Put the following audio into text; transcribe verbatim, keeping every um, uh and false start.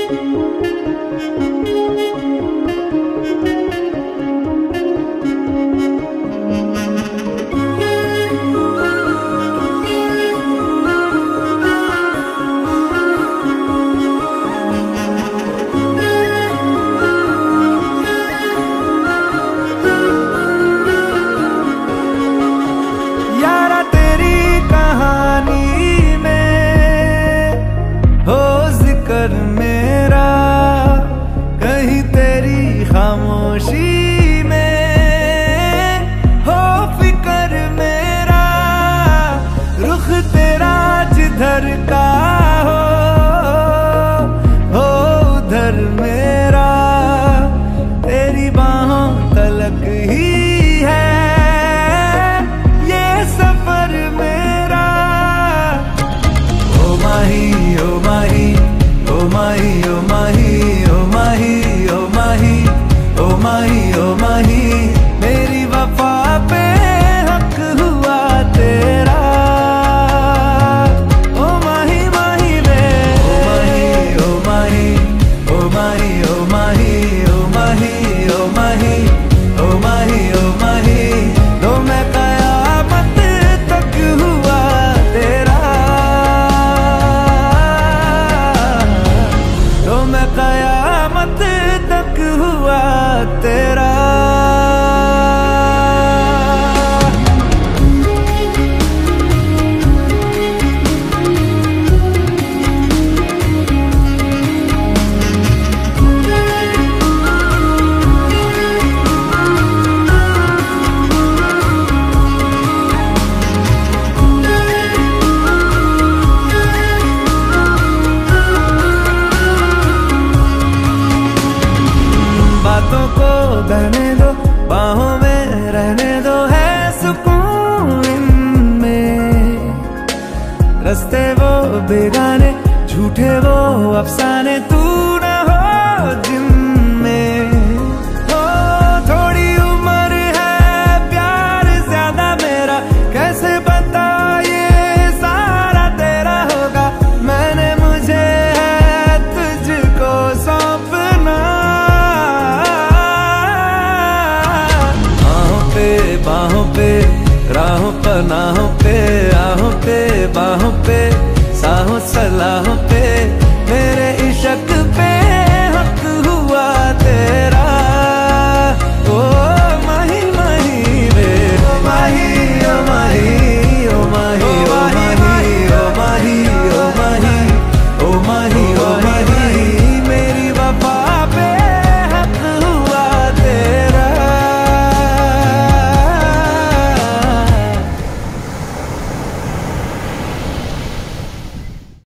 मेरा कहीं तेरी खामोशी में हो फिक्र मेरा, रुख तेरा जिधर का हो हो उधर मेरा, तेरी बाहों तलक ही है ये सफर मेरा। ओ माही ओ माही ओ माही ओ माही ओ माही ओ माही ओ माही ओ माही, मेरी वफा पे हक हुआ तेरा। ओ माही माही वे ओ माही ओ माही ओ माही ओ माही ओ माही ओ माही ओ माही, तो मैं कयामत तक हुआ तेरा, तो मैं कयामत तक हुआ तेरा। बातों को बहने दो, बाहों में रहने दो, है सुकून इनमें। रस्ते वो बेगाने, झूठे वो अफसाने, तू न हो जिनमें। हो थोड़ी उम्र है, प्यार ज्यादा मेरा, कैसे बता ये सारा तेरा होगा। मैंने मुझे है तुझको सौंपना, बाहों पे राहों पनाहों पे, आहों पे बाहों पे, साहों सलाहों पे,